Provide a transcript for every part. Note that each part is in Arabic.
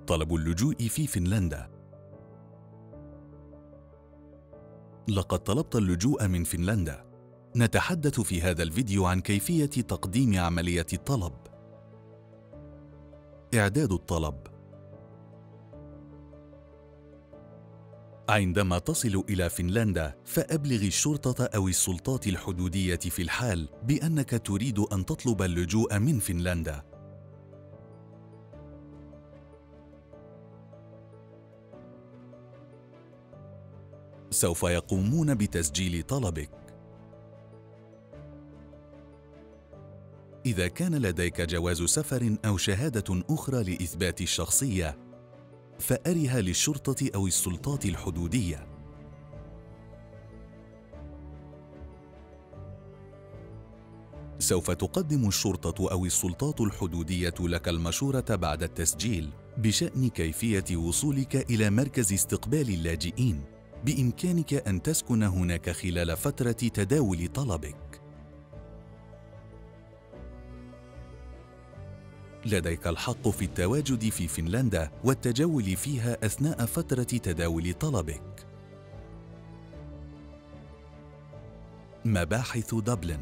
طلب اللجوء في فنلندا. لقد طلبت اللجوء من فنلندا. نتحدث في هذا الفيديو عن كيفية تقديم عملية الطلب. إعداد الطلب. عندما تصل إلى فنلندا، فأبلغ الشرطة أو السلطات الحدودية في الحال بأنك تريد أن تطلب اللجوء من فنلندا. سوف يقومون بتسجيل طلبك. إذا كان لديك جواز سفر أو شهادة أخرى لإثبات الشخصية، فأرها للشرطة أو السلطات الحدودية. سوف تقدم الشرطة أو السلطات الحدودية لك المشورة بعد التسجيل بشأن كيفية وصولك إلى مركز استقبال اللاجئين. بإمكانك أن تسكن هناك خلال فترة تداول طلبك. لديك الحق في التواجد في فنلندا والتجول فيها أثناء فترة تداول طلبك. مباحث دبلن.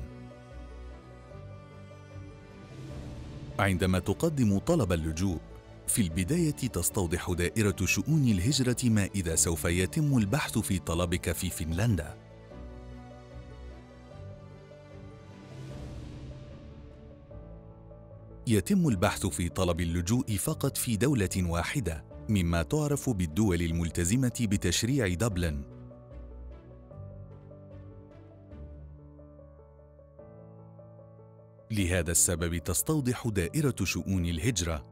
عندما تقدم طلب اللجوء، في البداية تستوضح دائرة شؤون الهجرة ما إذا سوف يتم البحث في طلبك في فنلندا. يتم البحث في طلب اللجوء فقط في دولة واحدة، مما تعرف بالدول الملتزمة بتشريع دبلن. لهذا السبب تستوضح دائرة شؤون الهجرة: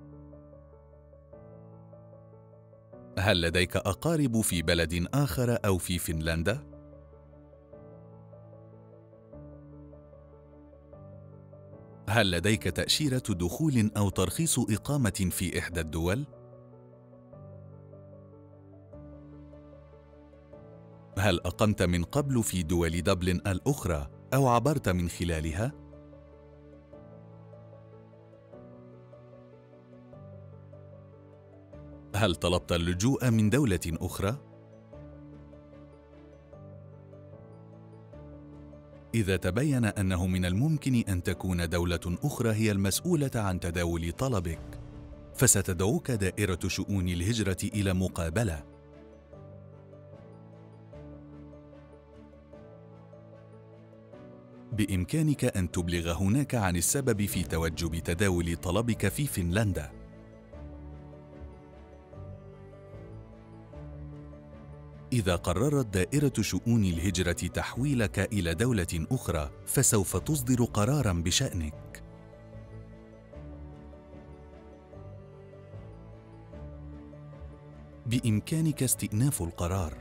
هل لديك أقارب في بلد آخر أو في فنلندا؟ هل لديك تأشيرة دخول أو ترخيص إقامة في إحدى الدول؟ هل أقمت من قبل في دول دبلن الأخرى أو عبرت من خلالها؟ هل طلبت اللجوء من دولة أخرى؟ إذا تبين أنه من الممكن أن تكون دولة أخرى هي المسؤولة عن تداول طلبك، فستدعوك دائرة شؤون الهجرة إلى مقابلة. بإمكانك أن تبلغ هناك عن السبب في توجب تداول طلبك في فنلندا. إذا قررت دائرة شؤون الهجرة تحويلك إلى دولة أخرى، فسوف تصدر قراراً بشأنك. بإمكانك استئناف القرار.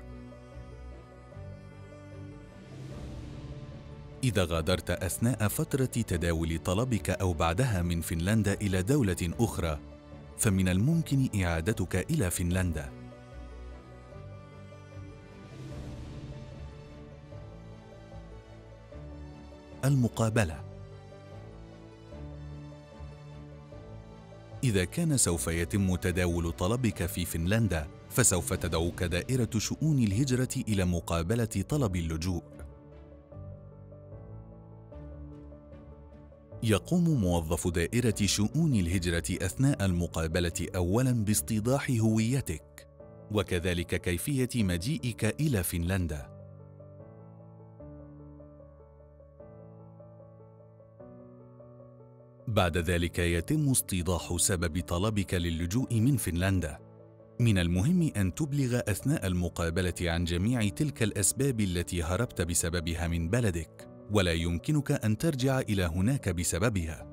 إذا غادرت أثناء فترة تداول طلبك أو بعدها من فنلندا إلى دولة أخرى، فمن الممكن إعادتك إلى فنلندا. المقابلة. إذا كان سوف يتم تداول طلبك في فنلندا، فسوف تدعوك دائرة شؤون الهجرة إلى مقابلة طلب اللجوء. يقوم موظف دائرة شؤون الهجرة أثناء المقابلة أولاً باستيضاح هويتك، وكذلك كيفية مجيئك إلى فنلندا. بعد ذلك يتم استيضاح سبب طلبك للجوء من فنلندا. من المهم أن تبلغ أثناء المقابلة عن جميع تلك الأسباب التي هربت بسببها من بلدك، ولا يمكنك أن ترجع إلى هناك بسببها.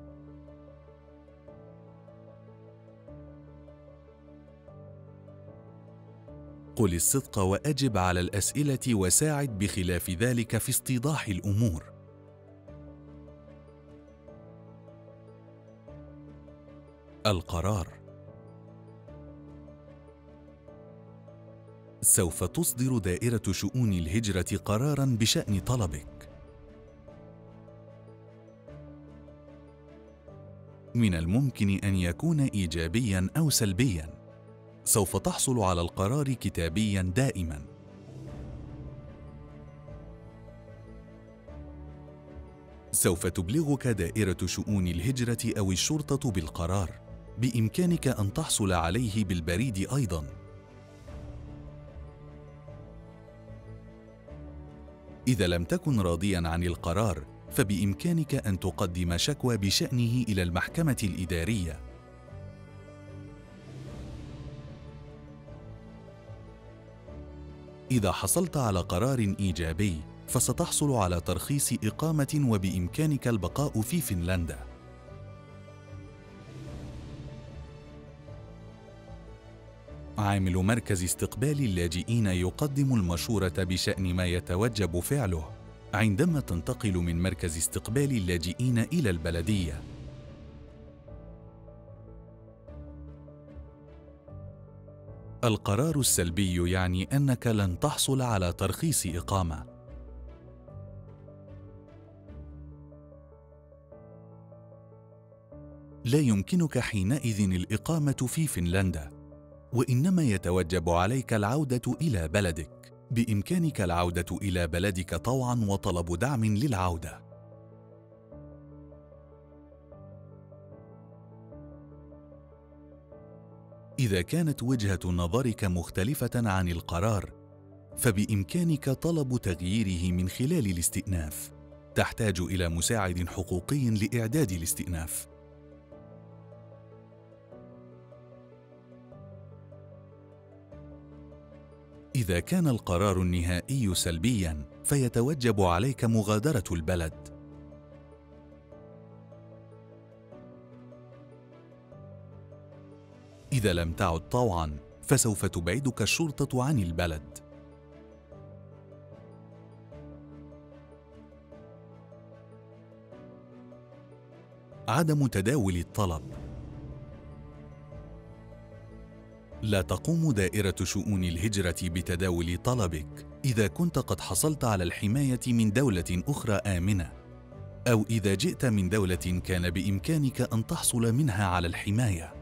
قل الصدق وأجب على الأسئلة وساعد بخلاف ذلك في استيضاح الأمور. القرار. سوف تصدر دائرة شؤون الهجرة قراراً بشأن طلبك. من الممكن أن يكون إيجابياً أو سلبياً، سوف تحصل على القرار كتابياً دائماً. سوف تبلغك دائرة شؤون الهجرة أو الشرطة بالقرار. بإمكانك أن تحصل عليه بالبريد أيضاً. إذا لم تكن راضياً عن القرار، فبإمكانك أن تقدم شكوى بشأنه إلى المحكمة الإدارية. إذا حصلت على قرار إيجابي، فستحصل على ترخيص إقامة وبإمكانك البقاء في فنلندا. عامل مركز استقبال اللاجئين يقدم المشورة بشأن ما يتوجب فعله عندما تنتقل من مركز استقبال اللاجئين إلى البلدية. القرار السلبي يعني أنك لن تحصل على ترخيص إقامة. لا يمكنك حينئذ الإقامة في فنلندا، وإنما يتوجب عليك العودة إلى بلدك. بإمكانك العودة إلى بلدك طوعاً وطلب دعم للعودة. إذا كانت وجهة نظرك مختلفة عن القرار، فبإمكانك طلب تغييره من خلال الاستئناف. تحتاج إلى مساعد حقوقي لإعداد الاستئناف. إذا كان القرار النهائي سلبياً، فيتوجب عليك مغادرة البلد. إذا لم تعد طوعاً، فسوف تبعدك الشرطة عن البلد. عدم تداول الطلب. لا تقوم دائرة شؤون الهجرة بتداول طلبك إذا كنت قد حصلت على الحماية من دولة أخرى آمنة، أو إذا جئت من دولة كان بإمكانك أن تحصل منها على الحماية.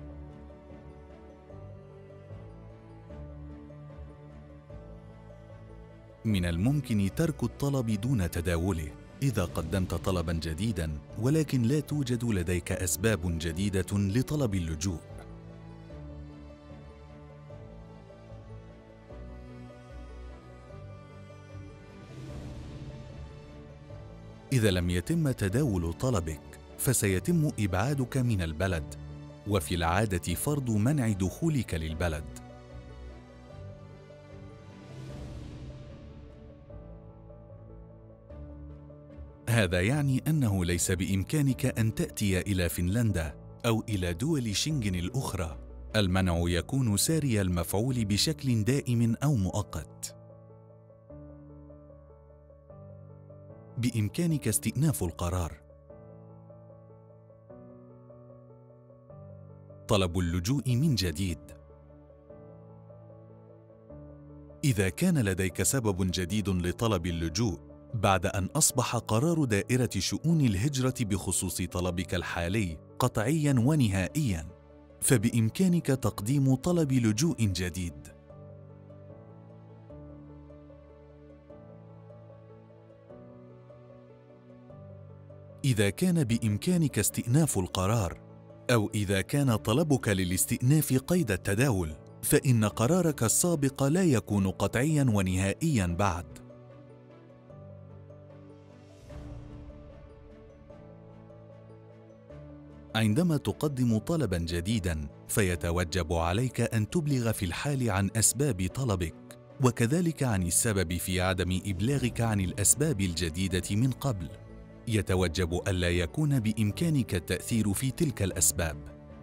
من الممكن ترك الطلب دون تداوله إذا قدمت طلباً جديداً، ولكن لا توجد لديك أسباب جديدة لطلب اللجوء. إذا لم يتم تداول طلبك، فسيتم إبعادك من البلد، وفي العادة فرض منع دخولك للبلد. هذا يعني أنه ليس بإمكانك أن تأتي إلى فنلندا أو إلى دول شنغن الأخرى. المنع يكون ساري المفعول بشكل دائم أو مؤقت. بإمكانك استئناف القرار. طلب اللجوء من جديد. إذا كان لديك سبب جديد لطلب اللجوء بعد أن أصبح قرار دائرة شؤون الهجرة بخصوص طلبك الحالي قطعياً ونهائياً، فبإمكانك تقديم طلب لجوء جديد. إذا كان بإمكانك استئناف القرار، أو إذا كان طلبك للاستئناف قيد التداول، فإن قرارك السابق لا يكون قطعياً ونهائياً بعد. عندما تقدم طلباً جديداً، فيتوجب عليك أن تبلغ في الحال عن أسباب طلبك، وكذلك عن السبب في عدم إبلاغك عن الأسباب الجديدة من قبل. يتوجب ألا يكون بإمكانك التأثير في تلك الأسباب.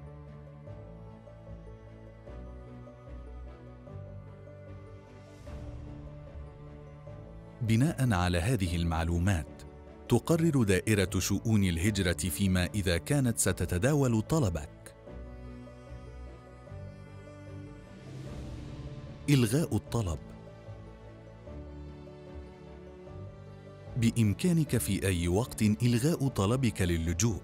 بناءً على هذه المعلومات، تقرر دائرة شؤون الهجرة فيما إذا كانت ستتداول طلبك. إلغاء الطلب. بإمكانك في أي وقت إلغاء طلبك للجوء.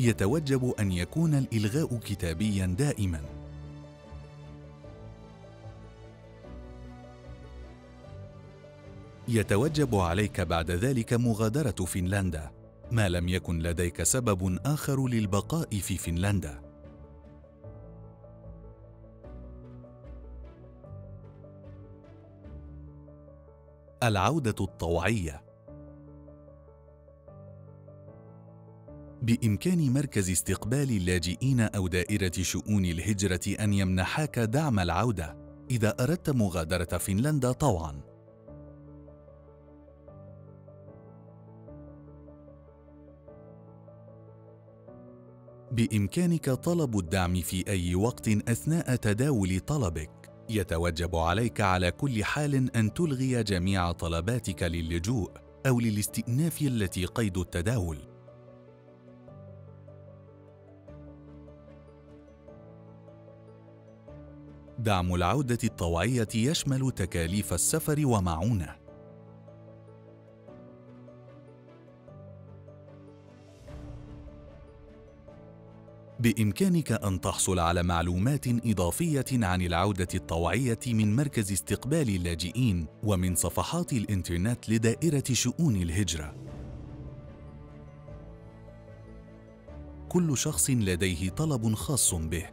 يتوجب أن يكون الإلغاء كتابياً دائماً. يتوجب عليك بعد ذلك مغادرة فنلندا، ما لم يكن لديك سبب آخر للبقاء في فنلندا. العودة الطوعية. بإمكان مركز استقبال اللاجئين أو دائرة شؤون الهجرة أن يمنحاك دعم العودة إذا أردت مغادرة فنلندا طوعاً. بإمكانك طلب الدعم في أي وقت أثناء تداول طلبك. يتوجب عليك على كل حال أن تلغي جميع طلباتك للجوء أو للاستئناف التي قيد التداول. دعم العودة الطوعية يشمل تكاليف السفر ومعونة. بإمكانك أن تحصل على معلومات إضافية عن العودة الطوعية من مركز استقبال اللاجئين ومن صفحات الإنترنت لدائرة شؤون الهجرة. كل شخص لديه طلب خاص به.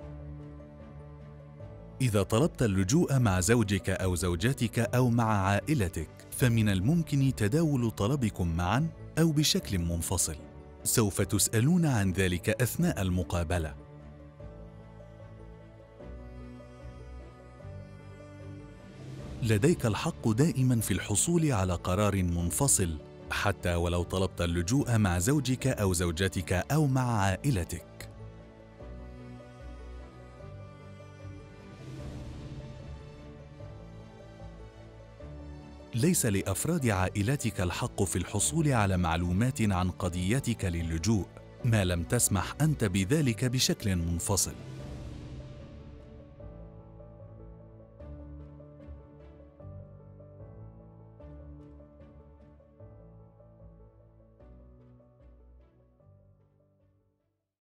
إذا طلبت اللجوء مع زوجك أو زوجتك أو مع عائلتك، فمن الممكن تداول طلبكم معاً أو بشكل منفصل. سوف تسألون عن ذلك أثناء المقابلة. لديك الحق دائماً في الحصول على قرار منفصل، حتى ولو طلبت اللجوء مع زوجك أو زوجتك أو مع عائلتك. ليس لأفراد عائلتك الحق في الحصول على معلومات عن قضيتك للجوء، ما لم تسمح أنت بذلك بشكل منفصل.